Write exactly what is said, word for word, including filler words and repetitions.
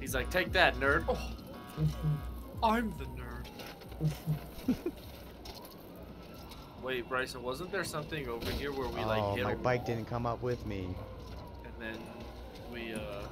He's like, take that, nerd. Oh, I'm the nerd. Wait, Bryson, wasn't there something over here where we like oh, hit my a bike wall, didn't come up with me. and then we uh